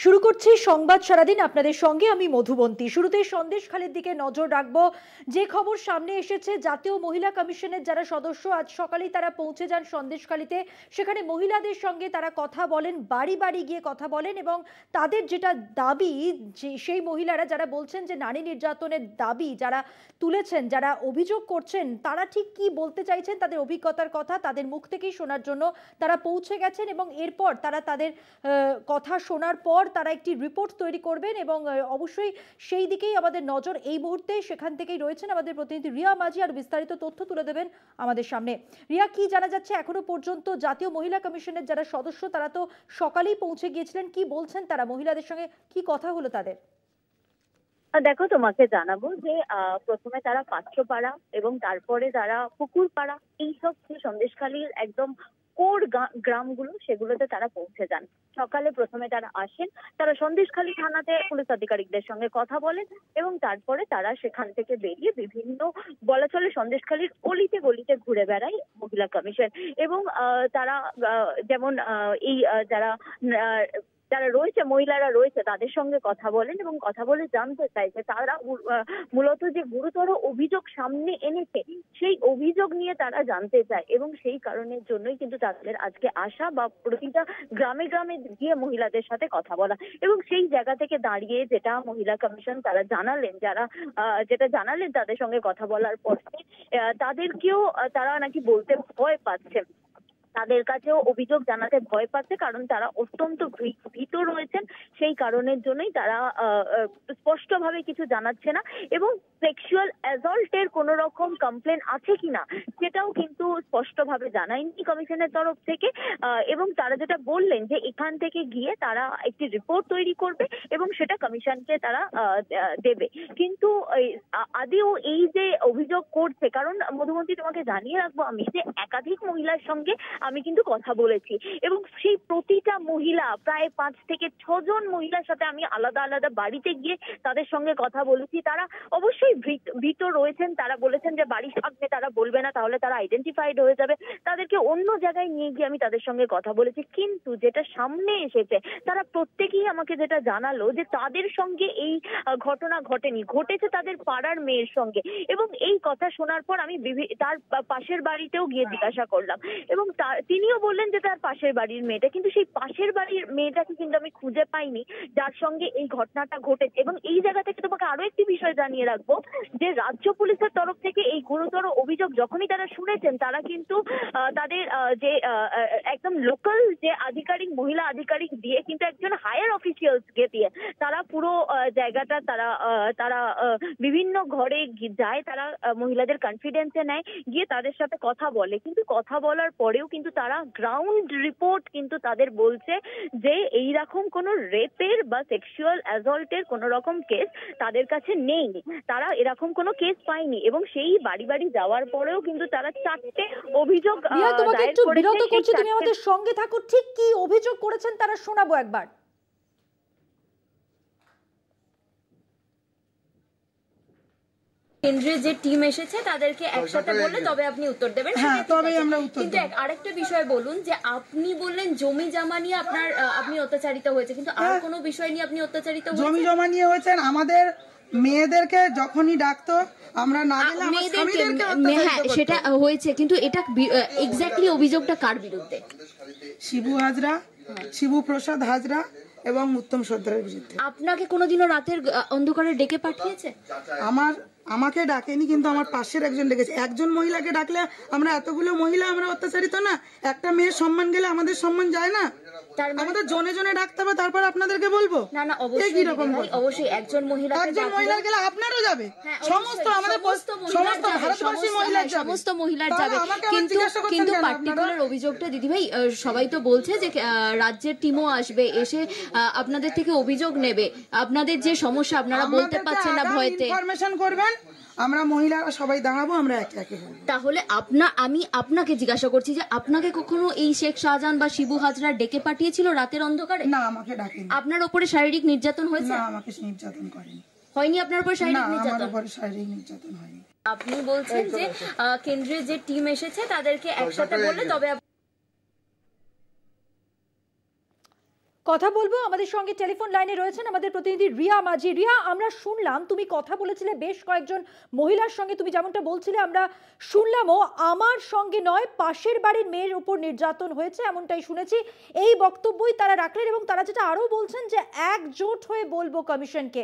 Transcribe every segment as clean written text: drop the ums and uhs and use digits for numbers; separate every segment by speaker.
Speaker 1: শুরু করছি সংবাদ সারাদিন আপনাদের সঙ্গে আমি মধুবন্তী। শুরুতেই সন্দেশখালির দিকে নজর রাখবো। যে খবর সামনে এসেছে, জাতীয় মহিলা কমিশনের যারা সদস্য আজ সকালেই তারা পৌঁছে যান সন্দেশখালিতে। সেখানে মহিলাদের সঙ্গে তারা কথা বলেন, বাড়ি বাড়ি গিয়ে কথা বলেন এবং তাদের যেটা দাবি, যে সেই মহিলারা যারা বলছেন যে নারী নির্যাতনের দাবি যারা তুলেছেন, যারা অভিযোগ করছেন, তারা ঠিক কি বলতে চাইছেন, তাদের অভিজ্ঞতার কথা তাদের মুখ থেকেই শোনার জন্য তারা পৌঁছে গেছেন এবং এরপর তারা তাদের কথা শোনার পর তারা একটি রিপোর্ট তৈরি করবেন এবং অবশ্যই সেই দিকেই আমাদের নজর এই মুহূর্তে। সেখান থেকেই রয়েছেন আমাদের প্রতিনিধি রিয়া মাঝি, আর বিস্তারিত তথ্য তুলে দেবেন আমাদের সামনে। রিয়া, কি জানা যাচ্ছে এখনো পর্যন্ত? জাতীয় মহিলা কমিশনের যারা সদস্য তারা তো সকালেই পৌঁছে গিয়েছিলেন, কি বলছেন তারা? মহিলাদের সঙ্গে কি কথা হলো তাদের?
Speaker 2: দেখো, তোমাকে জানাবো যে প্রথমে তারা পাত্রপাড়া এবং তারপরে তারা পুকুরপাড়া, এইসব যে সন্দেশখালীর একদম কোর গ্রামগুলো, সেগুলোতে তারা পৌঁছে যান। সকালে প্রথমে তারা আসেন, তারা সন্দেশখালী থানাতে পুলিশ আধিকারিকদের সঙ্গে কথা বলেন এবং তারপরে তারা সেখান থেকে বেরিয়ে বিভিন্ন, বলা চলে সন্দেশখালীর অলিতে গলিতে ঘুরে বেড়ায় মহিলা কমিশন। এবং তারা যেমন এই যারা রয়েছে, মহিলারা রয়েছে, তাদের সঙ্গে কথা বলেন এবং কথা বলে জানতে চাইছে তারা মূলত যে গুরুতর অভিযোগ সামনে এনেছে সেই অভিযোগ নিয়ে তারা জানতে চায় এবং সেই কারণের জন্যই কিন্তু তাদের আজকে আসা বা প্রতিটা গ্রামে গ্রামে গিয়ে মহিলাদের সাথে কথা বলা। এবং সেই জায়গা থেকে দাঁড়িয়ে যেটা মহিলা কমিশন তারা জানালেন, যেটা জানালেন তাদের সঙ্গে কথা বলার পর, তাদেরকেও তারা নাকি বলতে ভয় পাচ্ছে, তাদের কাছেও অভিযোগ জানাতে ভয় পাচ্ছে, কারণ তারা অত্যন্ত ভীত রয়েছেন। সেই কারণের জন্যই তারা স্পষ্টভাবে কিছু জানাচ্ছে না এবং সেক্সুয়াল অ্যাসল্টের কোন রকম কমপ্লেন আছে কিনা সেটাও কিন্তু স্পষ্টভাবে জানায়নি কমিশনের তরফ থেকে। এবং তারা যেটা বললেন যে এখান থেকে গিয়ে তারা একটি রিপোর্ট তৈরি করবে এবং সেটা কমিশনকে তারা দেবে। কিন্তু আদেও এই যে অভিযোগ করছে, কারণ মধুমন্তী তোমাকে জানিয়ে রাখবো আমি যে একাধিক মহিলার সঙ্গে আমি কিন্তু কথা বলেছি এবং সেই প্রতিটা মহিলা, প্রায় 5 থেকে 6 জন মহিলার সাথে আমি আলাদা আলাদা বাড়িতে গিয়ে তাদের সঙ্গে কথা বলেছি। তারা অবশ্যই ভীত রয়েছেন। তারা বলেছেন যে বাড়ির সামনে তারা বলবে না, তাহলে তারা আইডেন্টিফাইড হয়ে যাবে। তাদেরকে অন্য জায়গায় নিয়ে গিয়ে আমি তাদের সঙ্গে কথা বলেছি। কিন্তু যেটা সামনে এসেছে, তারা প্রত্যেকেই আমাকে যেটা জানালো যে তাদের সঙ্গে এই ঘটনা ঘটেনি, ঘটেছে তাদের পাড়ার মেয়ের সঙ্গে। এবং এই কথা শোনার পর আমি তার পাশের বাড়িতেও গিয়ে জিজ্ঞাসা করলাম এবং তিনিও বললেন যে তার পাশের বাড়ির মেয়েটা, কিন্তু সেই পাশের বাড়ির মেয়েটাকে কিন্তু আমি খুঁজে পাইনি যার সঙ্গে এই ঘটনাটা ঘটেছে। এবং এই জায়গা থেকে তোমাকে আরো একটি বিষয় জানিয়ে রাখবো যে রাজ্য পুলিশের তরফ থেকে এই গুরুতর অভিযোগ যখনই তারা শুনেছেন, তারা কিন্তু তাদের যে একদম লোকাল যে আধিকারিক, মহিলা আধিকারিক দিয়ে কিন্তু একজন হায়ার অফিসিয়ালসকে দিয়ে তারা পুরো জায়গাটা তারা বিভিন্ন ঘরে যায়, তারা মহিলাদের কনফিডেন্সে নেয়, গিয়ে তাদের সাথে কথা বলে। কিন্তু কথা বলার পরেও কিন্তু তারা গ্রাউন্ড রিপোর্ট কিন্তু তাদের বলছে যে এইরকম কোনো রেপের বা সেক্সুয়াল অ্যাসল্টের কোনো রকম কেস তাদের কাছে নেই, তারা এরকম কোনো কেস পায়নি। এবং সেই বাড়ি বাড়ি যাওয়ার পরেও কিন্তু তারা 4টে অভিযোগ
Speaker 1: দায়ের করেছে। তুমি আমাদের সঙ্গে থাকো, ঠিক কি অভিযোগ করেছেন তারা শোনাবো একবার।
Speaker 3: কেন্দ্রের যে টিম এসেছে তাদেরকে একসাথে বললে তবে আপনি উত্তর দেবেন।
Speaker 4: হ্যাঁ, তবে আমরা উত্তর দেব।
Speaker 3: কিন্তু আরেকটা বিষয় বলুন যে আপনি বললেন জমি জমা নিয়ে আপনি অত্যাচারিত হয়েছে, কিন্তু আর কোনো বিষয় নিয়ে আপনি অত্যাচারিত হয়েছে?
Speaker 4: জমি জমা নিয়ে হয়েছেন। আমাদের মেয়েদেরকে যখনই ডাকতো আমরা না গেলে
Speaker 3: হ্যাঁ সেটা হয়েছে, কিন্তু এটা এক্স্যাক্টলি অভিযোগটা কার বিরুদ্ধে?
Speaker 4: শিবু হাজরা, শিবু প্রসাদ হাজরা এবং উত্তম সর্দারের বিরুদ্ধে।
Speaker 3: আপনাকে কোনোদিনও রাতের অন্ধকারে ডেকে পাঠিয়েছে?
Speaker 4: আমাকে ডাকেনি, কিন্তু আমার পাশের একজন ডেকেছে। একজন মহিলাকে ডাকলে আমরা এতগুলো মহিলা আমরা অত্যাচারিত না? একটা মেয়ের সম্মান গেলে আমাদের সম্মান যায় না? আমাদের জনে জনে ডাকতে হবে, তারপর আপনাদেরকে বলবো।
Speaker 3: না না, অবশ্যই একজন মহিলা
Speaker 4: গেলে আপনারও যাবে, সমস্ত
Speaker 3: মহিলার যাবে। কিন্তু পার্টিকুলার অভিযোগটা দিদিভাই সবাই তো বলছে যে রাজ্যের টিমও আসবে, এসে আপনাদের থেকে অভিযোগ নেবে, আপনাদের যে সমস্যা আপনারা বলতে পারছেন না ভয়তে।
Speaker 4: ইনফরমেশন করবেন, আমরা মহিলারা সবাই দাঁড়াবো, আমরা একে একে বলবো।
Speaker 3: তাহলে আমি আপনাকে জিজ্ঞাসা করছি যে আপনাকে কখনো এই শেখ শাহজাহান বা শিবু হাজরা ডেকে পাঠিয়েছিল রাতের অন্ধকারে?
Speaker 4: না, আমাকে ডাকেনি।
Speaker 3: আপনার উপরে শারীরিক নির্যাতন হয়েছে?
Speaker 4: না, আমাকে নির্যাতন করেনি।
Speaker 3: হয়নি আপনার উপর শারীরিক নির্যাতন?
Speaker 4: আমার উপরে শারীরিক নির্যাতন হয়নি।
Speaker 3: আপনি বলছেন যে কেন্দ্রের যে টিম এসেছে তাদেরকে একসাথে বললে তবে
Speaker 1: কথা বলবো, আমাদের সঙ্গে টেলিফোন লাইনে রয়েছেন আমাদের প্রতিনিধি রিয়া মাঝি। রিয়া, আমরা শুনলাম তুমি কথা বলেছিলে বেশ কয়েকজন মহিলার সঙ্গে, তুমি যেমনটা বলছিলে আমরা শুনলামও, আমার সঙ্গে নয় পাশের বাড়ির মেয়ের উপর নির্যাতন হয়েছে এমনটাই শুনেছি। এই বক্তব্যই তারা রাখলেন এবং তারা যেটা আরো বলছেন যে একজোট হয়ে বলবো কমিশনকে।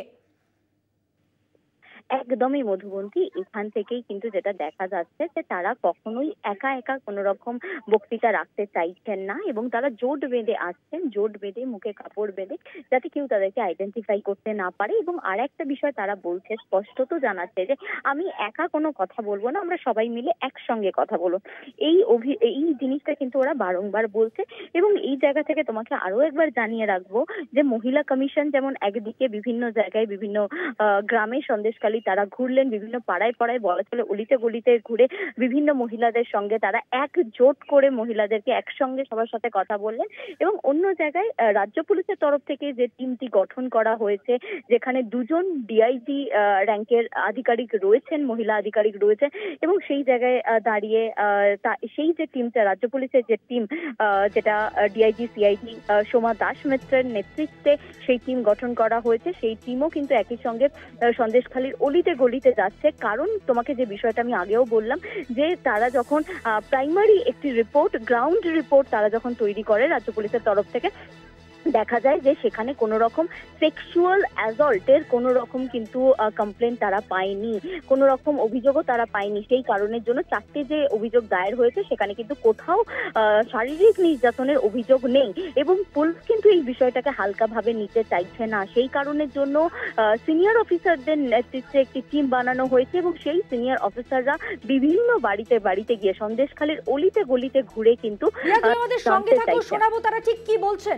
Speaker 2: একদমই মধুবন্তী, এখান থেকেই কিন্তু যেটা দেখা যাচ্ছে যে তারা কখনোই একা একা কোনো রকম বক্তৃতা রাখতে চাইছেন না এবং তারা জোট বেঁধে আসছেন, জোট বেঁধে মুখে কাপড় বেঁধে, যাতে কেউ তাদেরকে আইডেন্টিফাই করতে না পারে। এবং আর একটা বিষয় তারা বলছে, স্পষ্টত জানাচ্ছে যে আমি একা কোনো কথা বলবো না, আমরা সবাই মিলে একসঙ্গে কথা বলবো। এই জিনিসটা কিন্তু ওরা বারংবার বলছে। এবং এই জায়গা থেকে তোমাকে আরো একবার জানিয়ে রাখবো যে মহিলা কমিশন যেমন একদিকে বিভিন্ন জায়গায় বিভিন্ন গ্রামে সন্দেশখালী তারা ঘুরলেন, বিভিন্ন পাড়ায় পাড়ায় বলা চলে অলিতে গলিতে ঘুরে বিভিন্ন মহিলাদের সঙ্গে তারা একজোট করে মহিলাদেরকে একসঙ্গে সবার সাথে কথা বললেন। এবং অন্য জায়গায় রাজ্য পুলিশের তরফ থেকে যে টিমটি গঠন করা হয়েছে, যেখানে দুজন ডিআইজি র্যাঙ্কের আধিকারিক রয়েছেন, মহিলা আধিকারিক রয়েছে, এবং সেই জায়গায় দাঁড়িয়ে সেই যে টিমটা রাজ্য পুলিশের যে টিম, যেটা ডিআইজি সিআইডি সোমা দাস মিত্রের নেতৃত্বে সেই টিম গঠন করা হয়েছে, সেই টিমও কিন্তু একই সঙ্গে সন্দেশখালীর অলিতে গলিতে যাচ্ছে। কারণ তোমাকে যে বিষয়টা আমি আগেও বললাম যে তারা যখন প্রাইমারি একটি রিপোর্ট, গ্রাউন্ড রিপোর্ট তারা যখন তৈরি করে রাজ্য পুলিশের তরফ থেকে, দেখা যায় যে সেখানে কোনো রকম সেক্সুয়াল অ্যাসল্টের কোনো রকম কিন্তু কমপ্লেন তারা পায়নি, কোনো রকম অভিযোগও তারা পায়নি। সেই কারণের জন্য 4টে যে অভিযোগ দায়ের হয়েছে সেখানে কিন্তু কোথাও শারীরিক নির্যাতনের অভিযোগ নেই এবং পুলিশ কিন্তু এই বিষয়টাকে হালকাভাবে নিতে চাইছে না। সেই কারণের জন্য সিনিয়র অফিসারদের নেতৃত্বে একটি টিম বানানো হয়েছে এবং সেই সিনিয়র অফিসাররা বিভিন্ন বাড়িতে বাড়িতে গিয়ে সন্দেশখালীর অলিতে গলিতে ঘুরে কিন্তু
Speaker 1: শোনাবো তারা ঠিক কি বলছেন।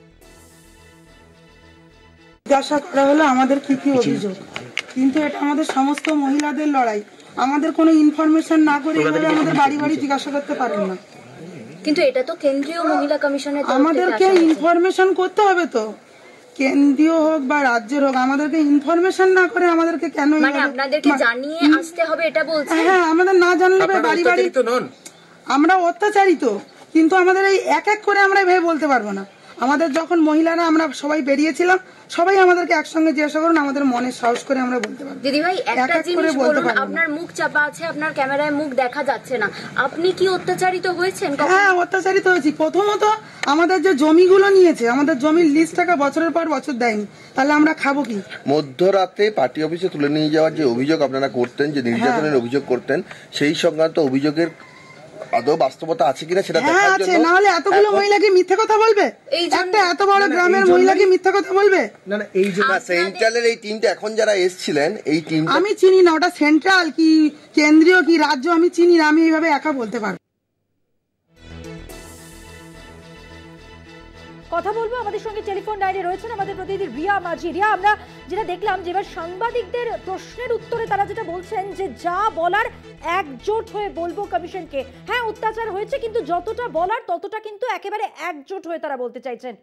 Speaker 4: জিজ্ঞাসা করা হলো আমাদের কি কি অভিযোগ, কিন্তু এটা আমাদের সমস্ত মহিলাদের লড়াই, আমাদের কোনো ইনফরমেশন না করে এভাবে আমাদের বাড়ি বাড়ি জিজ্ঞাসা করতে পারেন না।
Speaker 3: কিন্তু এটা তো কেন্দ্রীয় মহিলা কমিশনের,
Speaker 4: আমাদেরকে ইনফরমেশন করতে হবে, তো কেন্দ্রীয় হোক বা রাজ্যের হোক, আমাদেরকে ইনফরমেশন না করে আমাদেরকে কেন,
Speaker 3: মানে আপনাদেরকে জানিয়ে আসতে হবে এটা বলছেন?
Speaker 4: হ্যাঁ, আমাদের না জানলে বাড়ি বাড়ি আমরা অত্যাচারিত, কিন্তু আমাদের এই এক এক করে আমরা ভেবে বলতে পারবো না। আমাদের যখন মহিলারা আমরা সবাই বেরিয়েছিলাম, সবাই আমাদেরকে একসঙ্গে জিজ্ঞাসা করুন, আমাদের মনের সাহস করে আমরা বলতে পারবো।
Speaker 3: দিদি ভাই, একটা জিনিস বলুন, আপনার মুখ চাপা আছে, আপনার ক্যামেরায় মুখ দেখা যাচ্ছে না, আপনি কি অত্যাচারিত হয়েছেন?
Speaker 4: হ্যাঁ, অত্যাচারিত হয়েছি। প্রথমত আমাদের যে জমিগুলো নিয়েছে, আমাদের জমির লিস্ট টাকা বছরের পর বছর দেয়নি, তাহলে আমরা খাবো কি?
Speaker 5: মধ্যরাতে পার্টি অফিসে তুলে নিয়ে যাওয়ার যে অভিযোগ আপনারা করতেন, যে নির্যাতনের অভিযোগ করতেন, সেই সংক্রান্ত অভিযোগের আদৌ বাস্তবতা আছে কিনা সেটা দেখার জন্য,
Speaker 4: না হলে এতগুলো মহিলা কি মিথ্যে কথা বলবে? একটা এত বড় গ্রামের মহিলা কি মিথ্যে কথা বলবে?
Speaker 5: না, এই যে সেন্ট্রালের এই টিমটা এখন যারা এসেছিলেন, এই টিমটা
Speaker 4: আমি চিনি না, ওটা সেন্ট্রাল কি কেন্দ্রীয় কি রাজ্য আমি চিনি না, আমি এইভাবে একা বলতে পারবো।
Speaker 1: কথা বলবো, আমাদের সঙ্গে টেলিফোন লাইনে রয়েছেন আমাদের প্রতিনিধি রিয়া মাঝি। রিয়া, আমরা যেটা দেখলাম যে এবার সাংবাদিকদের প্রশ্নের উত্তরে তারা যেটা বলছেন যে যা বলার একজোট হয়ে বলবো কমিশনকে। হ্যাঁ, অত্যাচার হয়েছে, কিন্তু যতটা বলার ততটা কিন্তু একেবারে একজোট হয়ে তারা বলতে চাইছেন।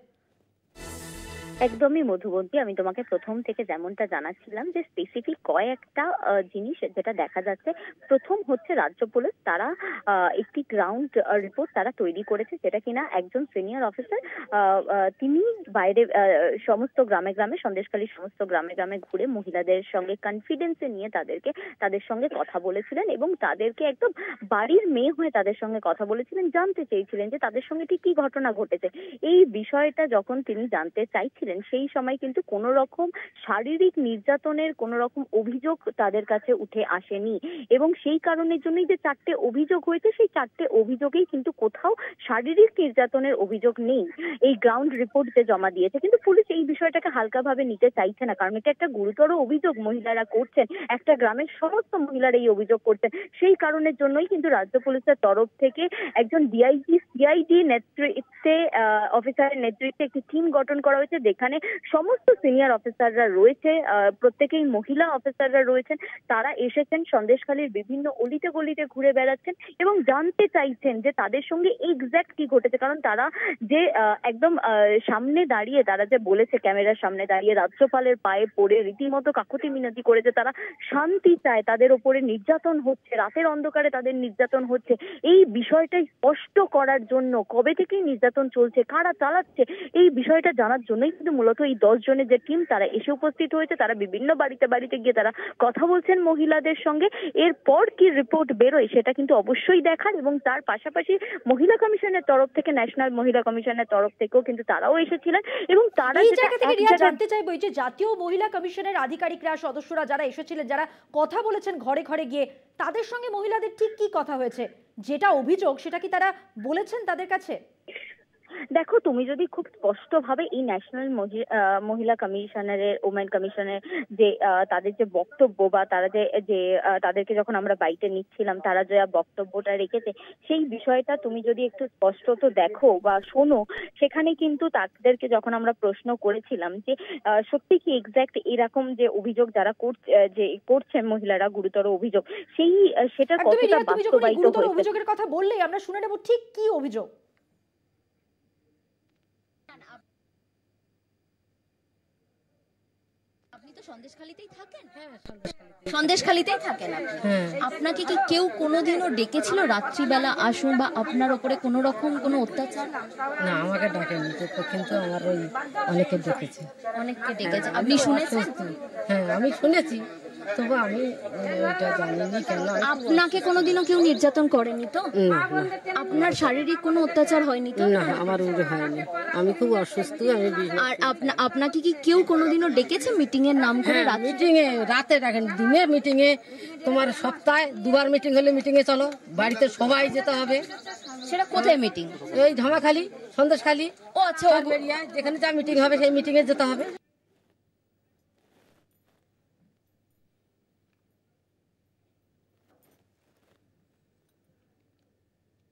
Speaker 2: একদমই মধুবন্তী, আমি তোমাকে প্রথম থেকে যেমনটা জানাচ্ছিলাম যে স্পেসিফিক কয়েকটা জিনিস যেটা দেখা যাচ্ছে। প্রথম হচ্ছে রাজ্য পুলিশ, তারা একটি গ্রাউন্ড রিপোর্ট তারা তৈরি করেছে, যেটা কিনা একজন সিনিয়র অফিসার তিনি বাইরে সমস্ত গ্রামে গ্রামে, সন্দেশখালীর সমস্ত গ্রামে গ্রামে ঘুরে মহিলাদের সঙ্গে কনফিডেন্সে নিয়ে তাদের সঙ্গে কথা বলেছিলেন এবং তাদেরকে একদম বাড়ির মেয়ে হয়ে তাদের সঙ্গে কথা বলেছিলেন, জানতে চেয়েছিলেন যে তাদের সঙ্গে ঠিক কি ঘটনা ঘটেছে। এই বিষয়টা যখন তিনি জানতে চাইছিলেন, সেই সময় কিন্তু কোনো রকম শারীরিক নির্যাতনের কোনো রকম অভিযোগ তাদের কাছে উঠে আসেনি এবং সেই কারণের জন্যই যে 4টে অভিযোগ হয়েছে, সেই 4টে অভিযোগেই কিন্তু কোথাও শারীরিক নির্যাতনের অভিযোগ নেই এই গ্রাউন্ড রিপোর্ট যে জমা দিয়েছে। কিন্তু পুলিশ এই বিষয়টাকে হালকাভাবে নিতে চাইছে না, কারণ এটা একটা গুরুতর অভিযোগ মহিলারা করছেন, একটা গ্রামের সমস্ত মহিলারা এই অভিযোগ করছেন। সেই কারণের জন্যই কিন্তু রাজ্য পুলিশের তরফ থেকে একজন ডিআইজি সিআইডি নেতৃত্বে অফিসারের নেতৃত্বে একটি টিম গঠন করা হয়েছে, যেখানে সমস্ত সিনিয়র অফিসাররা রয়েছে, প্রত্যেকেই মহিলা অফিসাররা রয়েছেন। তারা এসেছেন, সন্দেশখালীর বিভিন্ন অলিতে গলিতে ঘুরে বেড়াচ্ছেন এবং জানতে চাইছেন যে তাদের সঙ্গে এক্স্যাক্ট কি ঘটেছে। কারণ তারা যে একদম সামনে দাঁড়িয়ে তারা যে বলেছে, ক্যামেরার সামনে দাঁড়িয়ে রাজ্যপালের পায়ে পড়ে রীতিমতো কাকুতি মিনতি করেছে, তারা শান্তি চায়, তাদের ওপরে নির্যাতন হচ্ছে, রাতের অন্ধকারে তাদের নির্যাতন হচ্ছে, এই বিষয়টাই স্পষ্ট করার জন্য, কবে থেকেই নির্যাতন চলছে, কারা চালাচ্ছে, এই বিষয়টা জানার জন্যই কিন্তু মূলত এই 10 জনের যে টিম তারা এসে উপস্থিত হয়েছে। তারা বিভিন্ন বাড়িতে বাড়িতে গিয়ে তারা কথা বলছেন মহিলাদের সঙ্গে। এরপর কি রিপোর্ট বেরোয় সেটা কিন্তু অবশ্যই দেখার, এবং তার পাশাপাশি মহিলা কমিশনের তরফ থেকে, ন্যাশনাল মহিলা কমিশনের তরফ থেকেও কিন্তু তারাও এসেছিলেন এবং তারা
Speaker 1: এই জায়গা থেকে রিয়া জানতে চাইবো, এই যে জাতীয় মহিলা কমিশনের আধিকারিকরা, সদস্যরা যারা এসেছিলেন, যারা কথা বলেছেন ঘরে ঘরে গিয়ে, তাদের সঙ্গে মহিলাদের ঠিক কি কথা হয়েছে, যেটা অভিযোগ সেটা কি তারা বলেছেন তাদের কাছে?
Speaker 2: দেখো, তুমি যদি খুব স্পষ্টভাবে এই ন্যাশনাল মহিলা কমিশনারের, ওমেন কমিশনের যে তাদের যে বক্তব্য বা তারা যে তাদেরকে যখন আমরা বাইটে নিচ্ছিলাম তারা যে বক্তব্যটা রেখেছে, সেই বিষয়টা তুমি যদি একটু স্পষ্টত দেখো বা শোনো, সেখানে কিন্তু তাদেরকে যখন আমরা প্রশ্ন করেছিলাম যে সত্যি কি এক্স্যাক্ট এরকম যে অভিযোগ যারা করছেন মহিলারা, গুরুতর অভিযোগ, সেটা কতটা বাস্তবায়িত হয়েছে।
Speaker 1: অভিযোগের কথা বললেই আমরা শুনে নেব ঠিক কি অভিযোগ।
Speaker 3: সন্দেশখালীতেই থাকেন? সন্দেশখালীতেই থাকেন আপনি? আপনাকে কি কেউ কোনোদিনও ডেকেছিল রাত্রিবেলা আসুন, বা আপনার উপরে কোনো রকম কোনো অত্যাচার?
Speaker 6: না, আমাকে ডাকেনি, কিন্তু আমার ওই অনেকে ডেকেছে।
Speaker 3: অনেককে ডেকেছে, আপনি শুনেছেন?
Speaker 6: হ্যাঁ, আমি শুনেছি, তবু আমি এটা জানিনি কেন।
Speaker 3: আপনাকে কোনোদিনও কেউ নির্যাতন করেনি তো?
Speaker 6: না,
Speaker 3: আপনার শারীরিক কোনো অত্যাচার হয়নি তো?
Speaker 6: না, আমার উড়ে হয়নি, আমি খুব অসুস্থ।
Speaker 3: আর আপনাকে কি কেউ কোনোদিনও ডেকেছে মিটিং এর নাম করে?
Speaker 6: মিটিং এ রাতে ডাকেন, দিনে মিটিং এ, তোমার সপ্তাহে 2বার মিটিং হলে মিটিং এ চলো, বাড়িতে সবাই যেতে হবে।
Speaker 3: সেটা কোথায় মিটিং?
Speaker 6: এই ধামাখালি, সন্দেশখালী,
Speaker 3: ও আচ্ছা,
Speaker 6: যেখানে যা মিটিং হবে সেই মিটিং এ যেতে হবে।